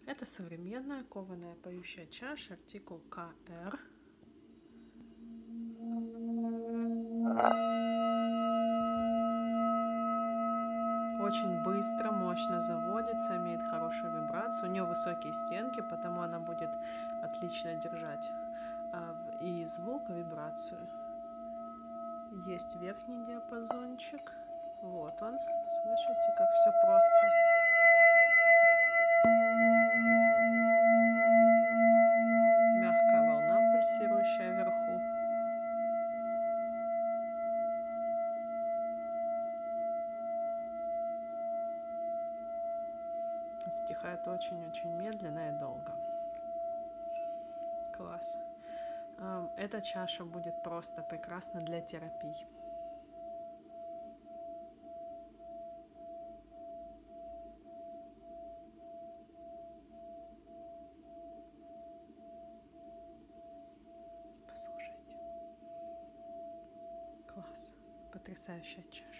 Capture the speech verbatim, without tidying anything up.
Это современная кованая поющая чаша, артикул ка эр. Очень быстро, мощно заводится, имеет хорошую вибрацию. У нее высокие стенки, потому она будет отлично держать и звук, и вибрацию. Есть верхний диапазончик. Вот он. Слышите, как все просто. Мягкая волна, пульсирующая вверху. Затихает очень-очень медленно и долго. Класс. Эта чаша будет просто прекрасна для терапий. Послушайте. Класс. Потрясающая чаша.